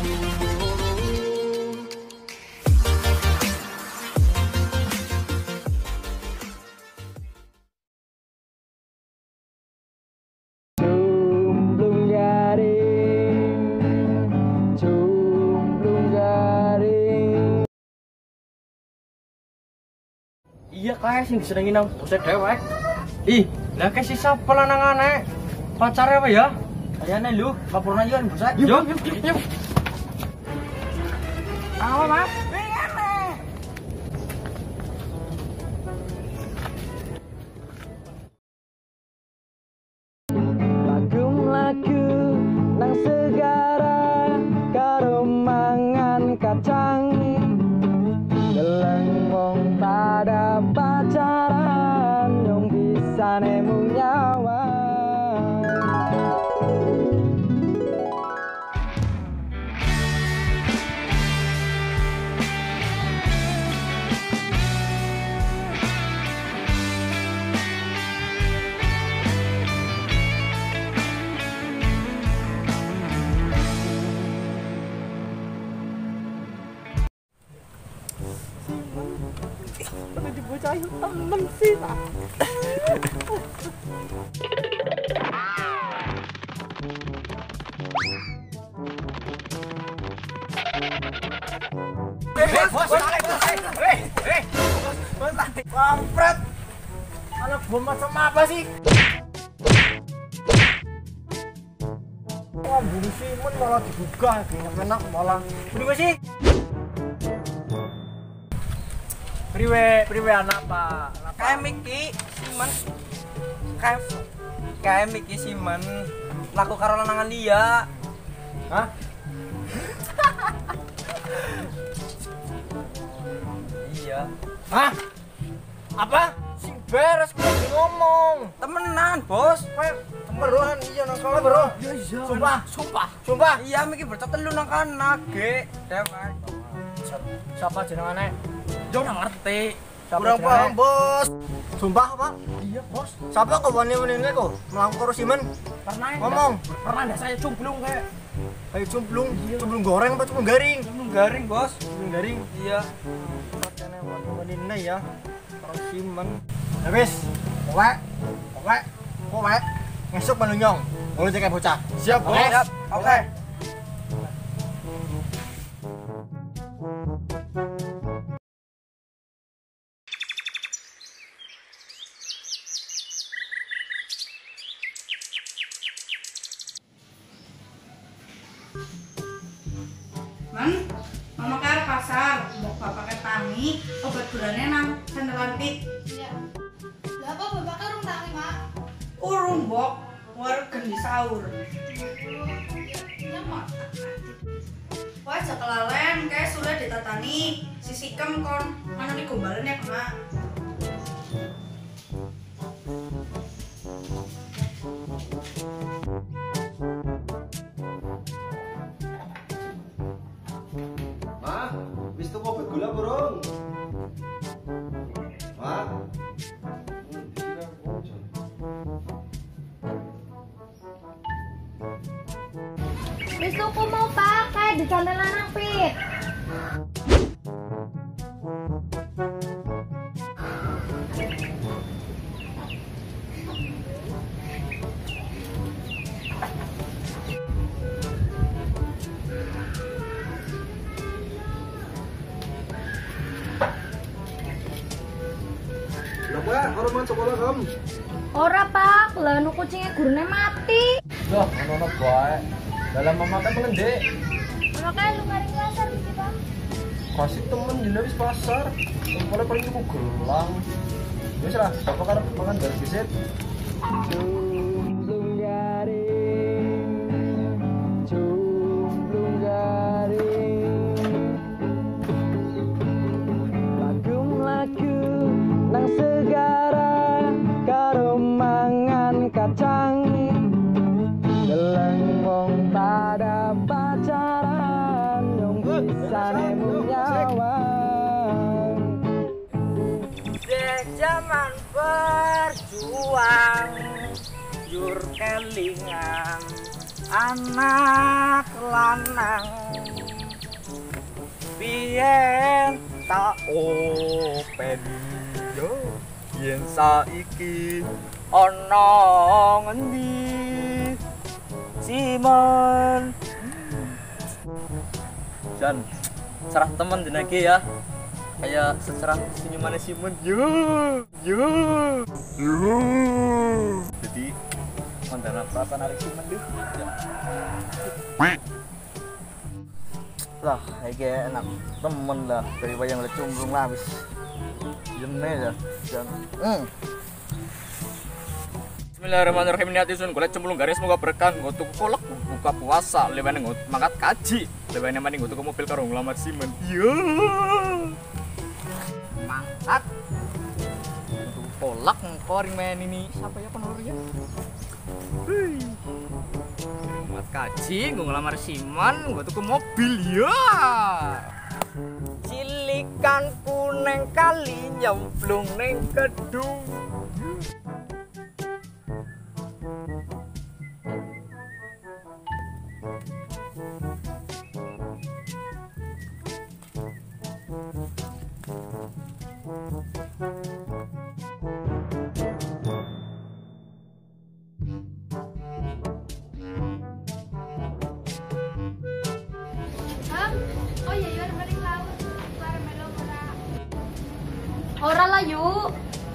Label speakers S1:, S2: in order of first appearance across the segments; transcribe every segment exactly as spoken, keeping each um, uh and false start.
S1: Iya kayak sing disenengi nang bosek dewek. Ih, lah kayak si sapa lanangane? Pacare apa ya? Kayane lu, laporan aja kan bosek. Yuk, yuk, yuk, yuk. Apa, Mas?
S2: Lagu-lagu nang segara karo mangan kacang. Deleng wong pada pacaran yang bisa nemu nyawa. Tapi dibocah temen sih tak.
S1: Eh, bos, balik, bos. Eh, eh. Bos, kampret. Anak bom macam apa sih? Wah, bulu simen malah dibuka, enak malah. Beri sih. Priwe, priwe anak apa?
S3: Kayak Miki Simen. Kayak kayak Miki Simen. Laku karo lanangan dia.
S1: Hah?
S3: Iya.
S1: Hah? Apa? Sing beres kudu ngomong.
S3: Temenan, Bos.
S1: Kayak beruan iya nang kono, Bro.
S3: Iya, iya.
S1: Sumpah, sumpah. Sumpah.
S3: Iya, Miki bocah telu nang kana, Ge. Dewek.
S1: Siapa jenengane?
S3: Yo nang ngerti.
S1: Kurang paham,
S2: Bos. Sumpah, Pak.
S1: Iya, Bos.
S2: Siapa kau wani-wani ini kok? Melakukan korosimen?
S1: Pernah
S2: Ngomong.
S1: Pernah ada saya cumplung kayak
S2: Kayak cumplung, cumplung goreng apa cumplung garing?
S3: Cumplung garing, Bos.
S2: Cumplung garing.
S3: Iya.
S2: Pakaiannya wani-wani ini ya. Korosimen. Habis. Kowe, kowe, kowe. Ngesuk menunyong. Boleh jaga bocah.
S1: siap, Bos.
S3: Oke. Oke.
S4: Man, mama ke pasar, mau bapaknya tangi, obat gulanya nang sandalan pit.
S5: Iya. Lah apa bapaknya urung tangi, Mak?
S4: Urung bok, warga di sahur.
S5: Iya, Mak.
S4: Wah, kelalen, kayak sudah ditatani, sisi kem kon, mana nih gombalan ya kena.
S6: Mak, wis tuku obat gula burung? Mak.
S5: Wis tuku mau pakai di channel lanang pit.
S6: Lah kowe ora mau sekolah kamu?
S5: Ora, Pak. Lah nu kucingnya gurune mati.
S1: Loh, ono bae. Dalam memakan mengendek.
S5: Makanya lu ngaring pasar iki, Pak.
S1: Kasih temen dina wis pasar. Tempole paling tuku gelang. Wis lah, bapak karep mangan dari bisit.
S2: Cumplung garing, cumplung garing. Lagu-lagu nang segara karo mangan kacang. Deleng wong pada pacaran yang bisa nemu nyawa.
S3: Dek zaman berjuang jur kelingan anak lanang yen tak open yo yen saiki ana ngendi Simon. Jan, serah teman jenenge ya. Kayak secerah senyumannya Simon. Yo, yo, yo. Jadi mandana perasaan hari Simon deh. Lah, kayak enak temen lah dari bayang le cumbrung lah wis. Jene ya. Jan. Hmm. Bismillahirrahmanirrahim. Niati sun golek cemplung garis semoga berkah nggo tuku kolak buka puasa lewene nggo mangkat kaji lewene maning nggo tuku mobil karo nglamar Simon. Yo. Mangkat. Tuku kolak engko men ini siapa ya penurun ya? Hei. Mangkat kaji nggo nglamar Simon nggo tuku mobil ya. Cilikanku neng kali nyemplung neng kedung.
S5: Ora lah yuk.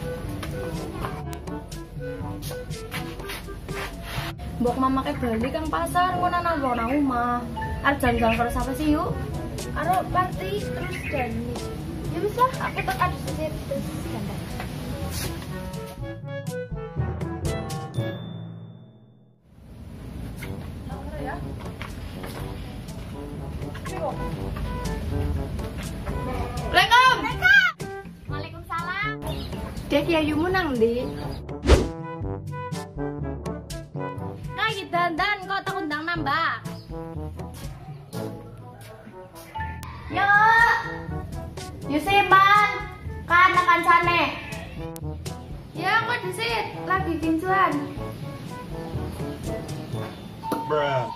S5: Mbok mama ke Bali kang pasar ngono nang nang omah. Arep jalan-jalan karo sapa sih yuk?
S7: Aro party terus jani. Ya bisa aku tak ada sih terus standar.
S5: Dek ya yumu nang ndi? Lagi dandan kok tak undang nambah. Yo. Yusiman, kan kancane.
S7: Ya aku disit lagi kincuan.
S6: Bruh.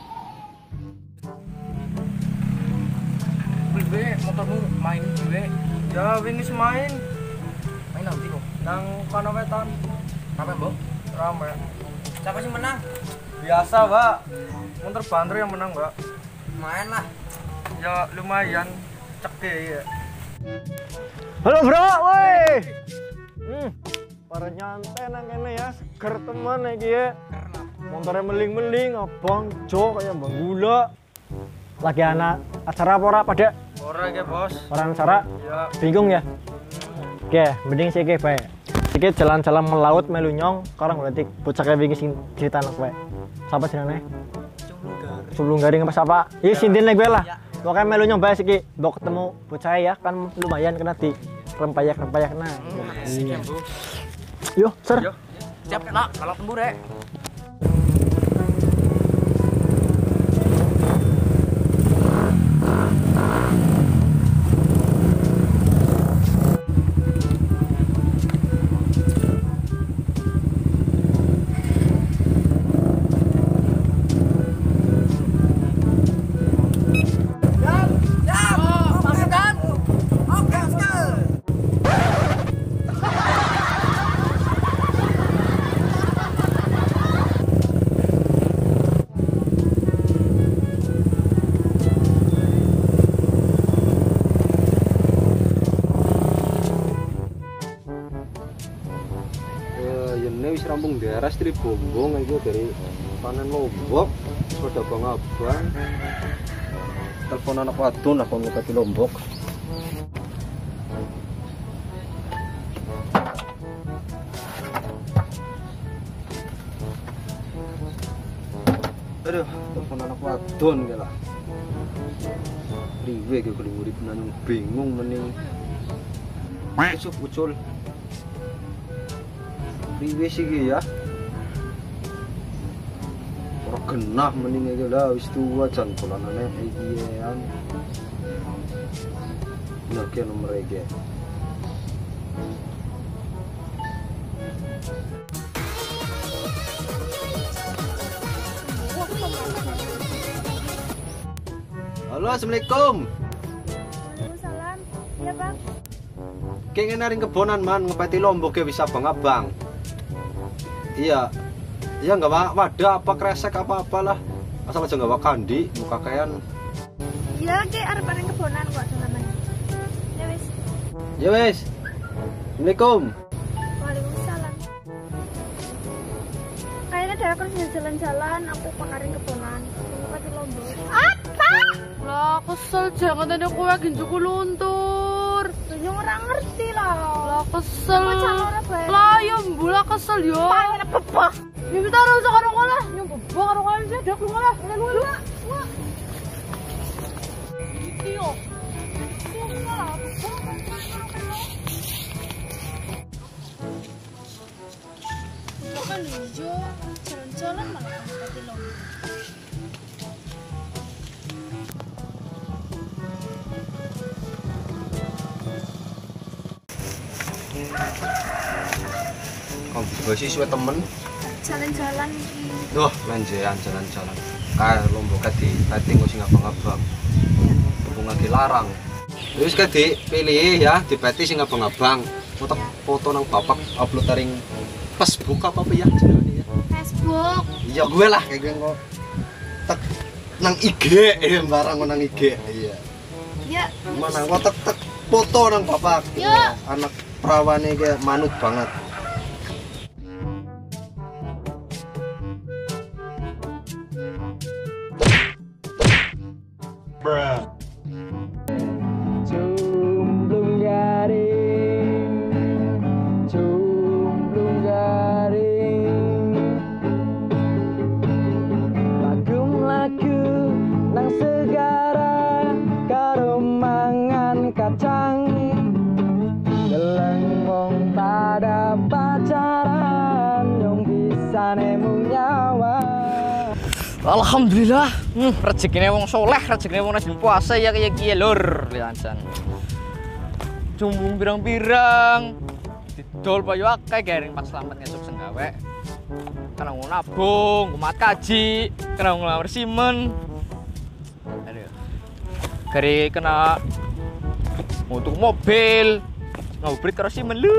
S3: Gue motormu main gue.
S1: Ya wingis main
S3: Main nanti kok.
S1: nang kono wetan.
S3: Apa, Mbok?
S1: Rame.
S3: Siapa sih menang?
S1: Biasa, Mbak. Munter banter yang menang, Mbak.
S3: Main lah.
S1: Ya lumayan ceke ya.
S2: Halo bro, woi. Hmm, para nyantai nang kene ya, seger temen iki ya. Montore meling-meling, abang Jo kayak Bang Gula. Lagi anak acara apa ora pada?
S1: Ora ge, Bos.
S2: Orang acara?
S1: Ya.
S2: Bingung ya? Oke, mending sih ke bae. Sikit jalan-jalan melaut melu nyong, sekarang berarti bocah kayak begini sing cerita anak bae. Siapa jenenge? Cumplung garing apa siapa? Iya sindine gue lah. Pokoknya melu nyong bae siki, mbok ketemu bocah ya kan lumayan kena di rempayak-rempayak nah.
S3: Asik ya, Bu.
S2: Yo, ser.
S1: Yo.
S3: Siap, nak. Kalau tembur ya.
S6: Wis rampung daerah Stri Bombong itu dari panen Lombok sudah bang abang telepon anak wadon aku ngobati Lombok. Aduh, telepon anak wadon gila priwe ke kudu urip nang bingung mending ucul ucul priwe sih ya ora genah mending iki lah wis tuwa jan polanane iki ya nah ke nomor iki halo assalamualaikum.
S7: Waalaikumsalam. Iya, Bang.
S6: Kenging naring kebonan man ngepeti lombok ke wis abang-abang. Iya. Iya enggak wa- wadah apa kresek apa-apalah. Asal aja enggak kandi muka kayan.
S7: Iya, Ki, arep areng kebonan kok namanya. Ya wis.
S6: Ya wis. Assalamualaikum.
S7: Waalaikumsalam. Kayaknya dia kerja jalan-jalan, aku pakarin kebonan. Aku pati lombok. Apa?
S5: Lah kesel jangan tadi aku yakin cukup luntur.
S7: Tuyung ora ngerti lah.
S5: Lah kesel.
S7: Kok jangan ora bae.
S5: Lah ya mbula kesel yo.
S7: Pangen bebah.
S5: Ya kita ora usah karo ngolah. Nyong bebok karo ngolah sih dak ngolah. Ngolah ngolah. Wah. Iki yo. Bukan hijau, jalan-jalan malah kamu pati lombok.
S6: Kamu juga sih suwe temen.
S7: Jalan-jalan iki.
S6: Duh, lanjean jalan-jalan. Kayak lombok di tadi ngusing abang-abang. Mumpung lagi larang. Terus kadi pilih ya, dipeti sing abang-abang. Foto foto nang bapak upload taring Facebook apa apa ya jenenge ya.
S7: Facebook.
S6: Iya gue lah kayak gue kok. Tek nang I G ya barang nang I G. Iya.
S7: Ya.
S6: Mana kok tek tek foto nang bapak.
S7: Ya.
S6: Anak perawane kayak manut banget.
S2: Cumplung garing, cumplung garing, lagu-lagu nang segara karo mangan kacang, deleng wong pada pacaran yang bisa nemu nyawa.
S3: Alhamdulillah, hmm, rezekine wong soleh, rezekine wong rajin puasa ya kayak kiye lur, liansan. Cumbung pirang-pirang, didol payu akeh garing pas selamat ngesuk senggawe. Kena ngono nabung, kumat kaji, kena ngelamar simen. Aduh. Gari kena ngutuk mobil, ngobrit karo simen lu.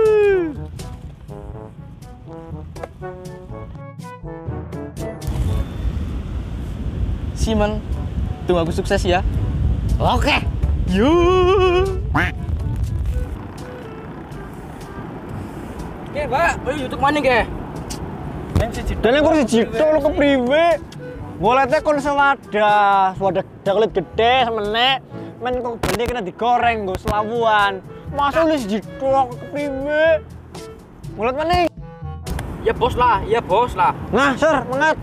S3: Simen, tunggu aku sukses ya. Oke. Yuk. Oke, Pak. Ayo YouTube mana, Ge?
S2: Dan yang kursi jito lo kepriwe. Ngoletnya kon sewadah, sewadah dakelit gede semenek. Men kok beli kena digoreng nggo selawuan. Masa lu jito kepriwe? Ngolet mana?
S3: Ya bos lah, ya bos lah.
S2: Nah, Sir, mengat.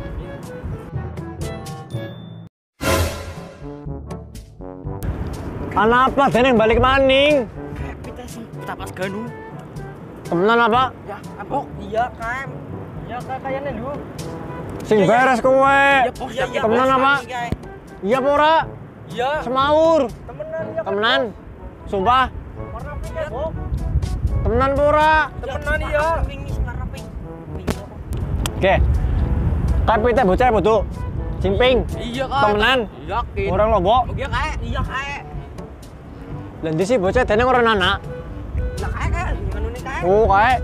S2: Ana apa dan balik maning?
S3: Kita sih kita pas ganu.
S2: Temenan apa?
S3: Ya, apa? Iya, Kam. Ya kayaknya lu.
S2: Sing beres kowe.
S3: Ya bos, ya ya.
S2: Temenan apa? Iya apa ora?
S3: Iya.
S2: Semaur.
S3: Temenan ya.
S2: Temenan. Sumpah.
S3: Warna pink ya, Bok.
S2: Temenan apa ora?
S3: Temenan iya. Pink warna pink.
S2: Oke. Tapi teh bocah butuh. Sing pink.
S3: Iya, Kak.
S2: Temenan.
S3: Yakin.
S2: Orang lombok.
S3: Iya, Kak. Iya, Kak.
S2: Lah ndi sih bocah dene ora anak.
S3: Lah Kak, Kak. Nganune Kak.
S2: Oh, kae.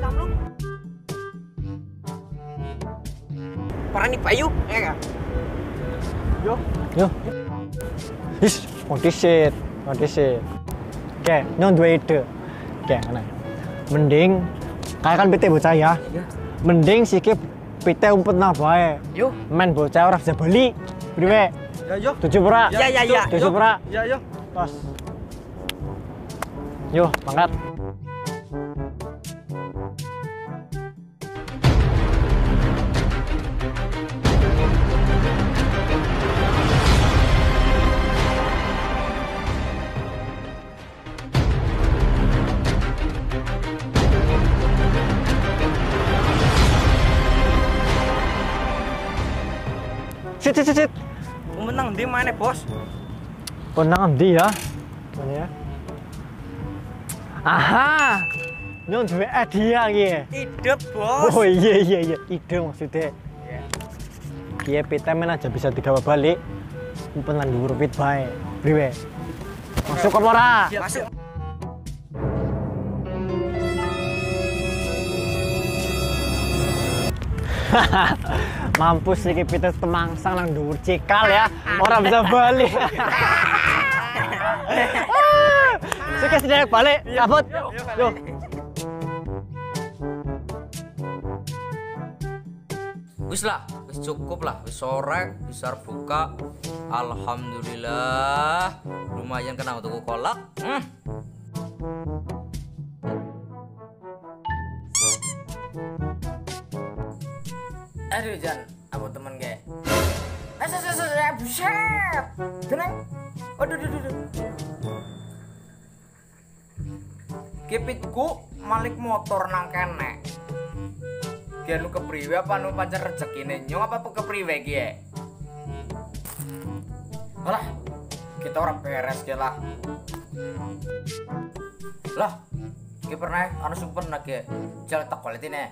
S3: Parani payu, ya Kak. Yo.
S2: Yo. Is, kondisit, kondisit. Oke, nyon dua ide. Oke, ana. Mending kayak kan pite bocah ya. Mending sikip pite umpet nah bae.
S3: Yo.
S2: Men bocah ora bisa beli. Priwe?
S1: Ya yo.
S2: Tujuh pura.
S3: Ya ya ya.
S2: Tujuh pura.
S1: Ya yo.
S2: Tos. Yo, mangkat. Sit, sit, sit, sit.
S3: Menang di mana, Bos?
S2: Menang endi ya? Mana ya? Aha. Nyon duwe hadiah iki.
S3: Ide, Bos.
S2: Oh iya iya iya, ide maksudnya. Iya, pita men aja bisa digawa balik. Umpenan dhuwur pit bae. Priwe? Masuk apa ora?
S3: Masuk.
S2: Mampus iki Peter temangsang nang dhuwur cikal ya. Ora bisa balik. Sikit sedek balik. Cabut. Yo.
S3: Wis lah, wis cukup lah, wis sore, bisa buka. Alhamdulillah, lumayan kena tuku kolak. Hmm. Aduh Jan, aku temen ge. Eh, se se se buset. Tenang. Aduh, aduh, aduh. Kepitku malik motor nang kene. Ki anu kepriwe apa anu pancen rezekine nyong apa kepriwe ki ya? Alah, kita orang beres ki lah. Lah, ki pernah anu sumpen nak ki. Jalan tak kualitine.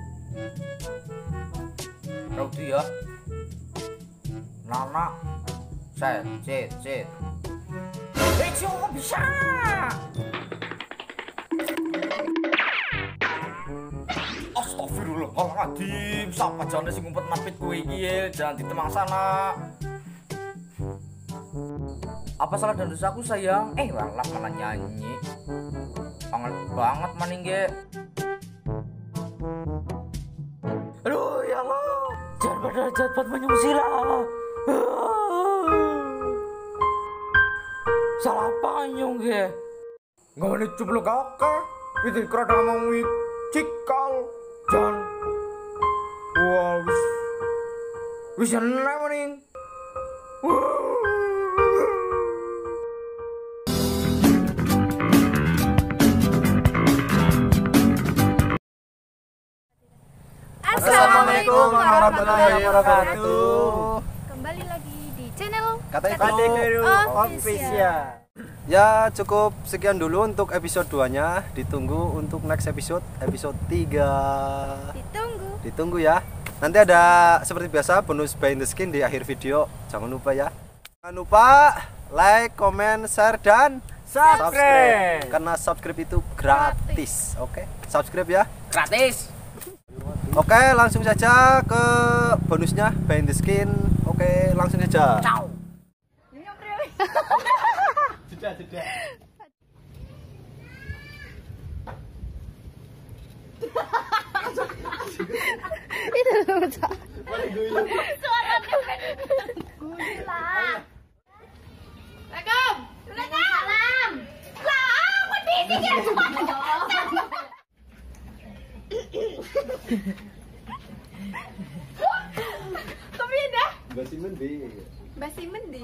S3: Rautu ya. Nana. Set, set, set. Eh, kok bisa? Astagfirullahaladzim, siapa jane sing ngumpet napit kowe iki, jangan ditemang sana. Apa salah dan dosaku sayang? Eh, walah malah nyanyi. Angel banget maning ge. Aduh, ya Allah. Jangan pada cepat menyusir lah. Salah apa nyong ge? Enggak ada cupluk kakak. Itu kerada mau cikal. Jan. Wah, wis. Wis enak maning.
S6: Assalamualaikum warahmatullahi wabarakatuh.
S7: Kembali lagi di channel
S6: Katekeru
S7: Official.
S6: Ya cukup sekian dulu untuk episode dua nya. Ditunggu untuk next episode, episode tiga.
S7: Ditunggu.
S6: Ditunggu ya. Nanti ada seperti biasa bonus behind the skin di akhir video. Jangan lupa ya. Jangan lupa like, comment, share, dan subscribe. Karena subscribe itu gratis. Oke, subscribe ya.
S3: Gratis.
S6: Oke, langsung saja ke bonusnya behind the skin. Oke, langsung saja.
S3: Ciao.
S2: Jeda, jeda.
S7: Itu lucu. Suaranya gula. Assalamualaikum. Waalaikumsalam. Lah, aku di sini Tapi dah.
S6: Basi mendi.
S7: Basi mendi.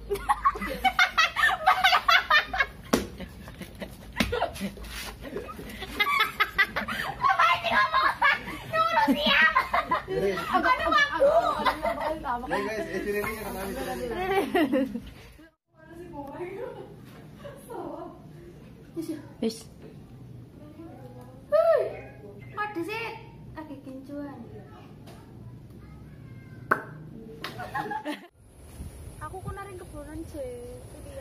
S5: Wis.
S7: Ada sih lagi kincuan. Aku ku naring keboran sih.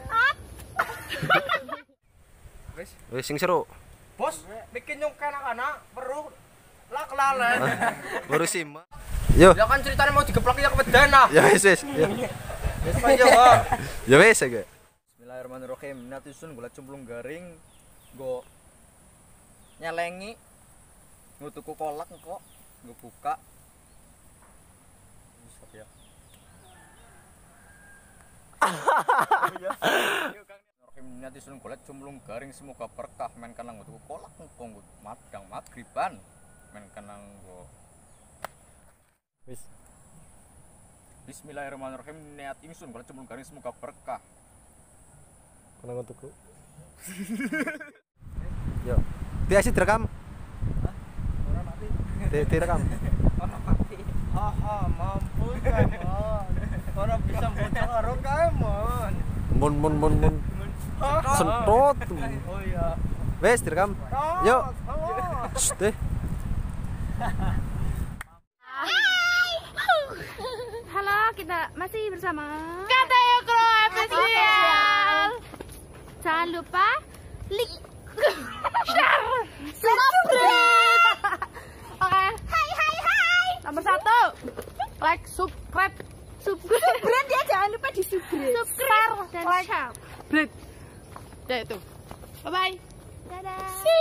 S3: Wis,
S6: Wes sing seru.
S3: bos, bikin nyong anak-anak perlu lah kelalen.
S6: Baru sima. Yo.
S3: Ya kan ceritanya mau digeplak ya kebedan ah.
S6: Ya wes wes. Ya.
S3: Wis aja kok.
S6: Ya wes aja.
S3: Bismillahirrahmanirrahim. Nanti sun gula cemplung garing go nyelengi nggo tuku kolak kok nggo buka. Bisa ya. Nanti sun gula cemplung garing semoga berkah men kana nggo tuku kolak engko nggo madang magriban men kana nggo
S2: Wis.
S3: Bismillahirrahmanirrahim. Niat ingsun gula cemplung garing semoga berkah.
S2: Kono ngotuku.
S6: Yo. Dia sih direkam.
S3: Hah? Ora mati.
S6: Di direkam.
S3: Ora mati. Haha, mampus kaemon. Ora bisa bocor karo kaemon.
S6: Mun mun mun mun. Sentot.
S3: Oh iya.
S6: Wes direkam. Yuk. Shh, deh.
S7: Halo, kita masih bersama Katekeru Official. Jangan lupa like, share, subscribe. Oke. Hai hai hai. Nomor satu.
S5: like, subscribe.
S7: Subscribe ya, jangan lupa di subscribe.
S5: Subscribe
S7: dan
S5: like,
S7: share.
S5: bread. Ya itu. Bye bye.
S7: Dadah.